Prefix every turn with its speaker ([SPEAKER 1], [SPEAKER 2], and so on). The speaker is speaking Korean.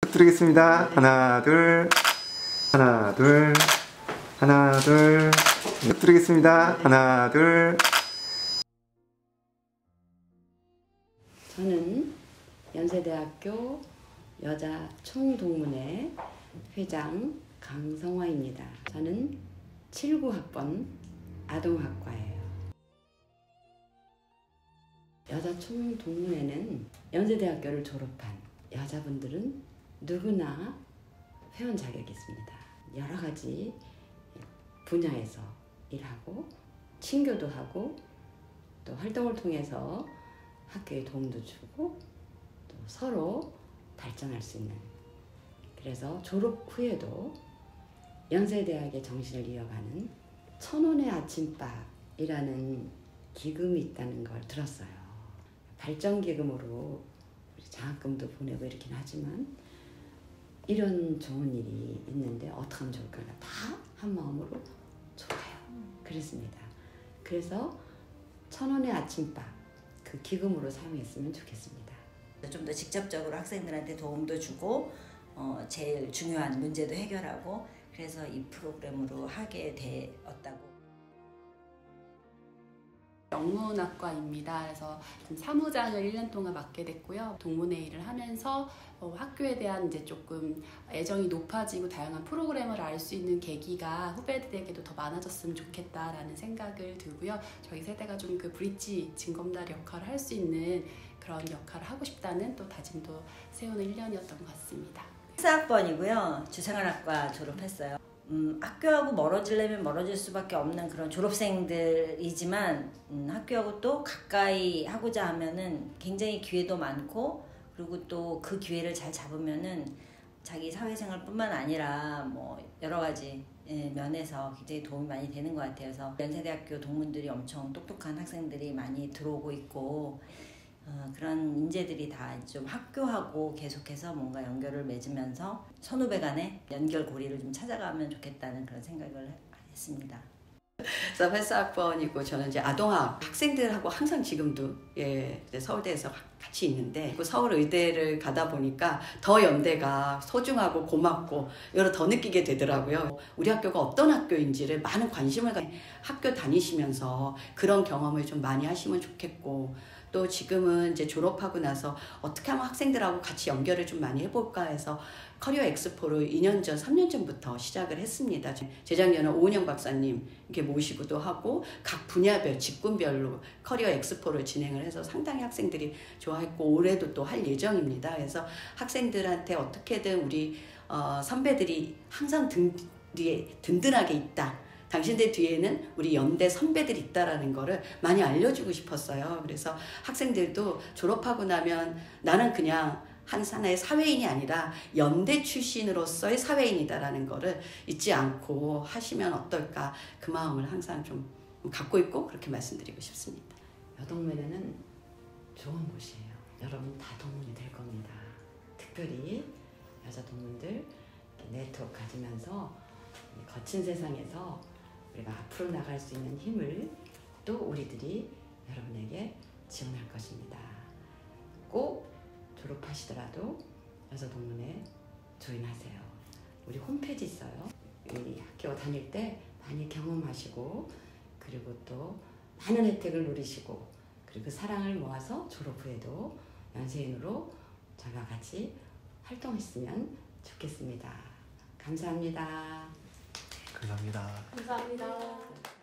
[SPEAKER 1] 드리겠습니다. 하나, 둘, 하나, 둘, 하나, 둘. 드리겠습니다. 하나, 둘.
[SPEAKER 2] 저는 연세대학교 여자총동문회 회장 강성화입니다. 저는 79학번 아동학과예요. 여자총동문회는 연세대학교를 졸업한 여자분들은 누구나 회원 자격이 있습니다. 여러 가지 분야에서 일하고 친교도 하고 또 활동을 통해서 학교에 도움도 주고 또 서로 발전할 수 있는, 그래서 졸업 후에도 연세대학의 정신을 이어가는 천원의 아침밥이라는 기금이 있다는 걸 들었어요. 발전기금으로 장학금도 보내고 이렇긴 하지만 이런 좋은 일이 있는데 어떻게 하면 좋을까? 다 한마음으로 좋아요. 그랬습니다. 그래서 천원의 아침밥 그 기금으로 사용했으면 좋겠습니다.
[SPEAKER 3] 좀 더 직접적으로 학생들한테 도움도 주고 제일 중요한 문제도 해결하고, 그래서 이 프로그램으로 하게 되었다고.
[SPEAKER 4] 영문학과입니다. 그래서 사무장을 1년 동안 맡게 됐고요. 동문회 일을 하면서 학교에 대한 이제 조금 애정이 높아지고 다양한 프로그램을 알 수 있는 계기가 후배들에게도 더 많아졌으면 좋겠다라는 생각을 들고요. 저희 세대가 좀 그 브릿지 징검다리 역할을 할 수 있는 그런 역할을 하고 싶다는 또 다짐도 세우는 1년이었던 것 같습니다.
[SPEAKER 3] 14학번이고요. 주생활학과 졸업했어요. 학교하고 멀어지려면 멀어질 수밖에 없는 그런 졸업생들이지만 학교하고 또 가까이 하고자 하면은 굉장히 기회도 많고, 그리고 또 그 기회를 잘 잡으면은 자기 사회생활뿐만 아니라 뭐 여러 가지 면에서 굉장히 도움이 많이 되는 것 같아요. 그래서 연세대학교 동문들이 엄청 똑똑한 학생들이 많이 들어오고 있고, 그런 인재들이 다 좀 학교하고 계속해서 뭔가 연결을 맺으면서 선후배 간의 연결고리를 좀 찾아가면 좋겠다는 그런 생각을 했습니다.
[SPEAKER 2] 그래서 84학번이고 저는 이제 아동학 학생들하고 항상 지금도 서울대에서 같이 있는데, 서울의대를 가다 보니까 더 연대가 소중하고 고맙고 여러 더 느끼게 되더라고요. 우리 학교가 어떤 학교인지를 많은 관심을 가지고 학교 다니시면서 그런 경험을 좀 많이 하시면 좋겠고, 또 지금은 이제 졸업하고 나서 어떻게 하면 학생들하고 같이 연결을 좀 많이 해볼까 해서 커리어 엑스포를 2년 전, 3년 전부터 시작을 했습니다. 재작년에 오은영 박사님 이렇게 모시고도 하고 각 분야별, 직군별로 커리어 엑스포를 진행을 해서 상당히 학생들이 좋아했고 올해도 또 할 예정입니다. 그래서 학생들한테 어떻게든 우리 선배들이 항상 뒤에 든든하게 있다. 당신들 뒤에는 우리 연대 선배들이 있다라는 거를 많이 알려주고 싶었어요. 그래서 학생들도 졸업하고 나면 나는 그냥 한 하나의 사회인이 아니라 연대 출신으로서의 사회인이다라는 거를 잊지 않고 하시면 어떨까, 그 마음을 항상 좀 갖고 있고 그렇게 말씀드리고 싶습니다. 여동문회는 좋은 곳이에요. 여러분 다 동문이 될 겁니다. 특별히 여자 동문들 네트워크 가지면서 거친 세상에서 우리가 앞으로 나갈 수 있는 힘을 또 우리들이 여러분에게 지원할 것입니다. 꼭 졸업하시더라도 여자동문회 조인하세요. 우리 홈페이지 있어요. 우리 학교 다닐 때 많이 경험하시고, 그리고 또 많은 혜택을 누리시고, 그리고 그 사랑을 모아서 졸업 후에도 연세인으로 저와 같이 활동했으면 좋겠습니다. 감사합니다.
[SPEAKER 1] 감사합니다.
[SPEAKER 4] 감사합니다.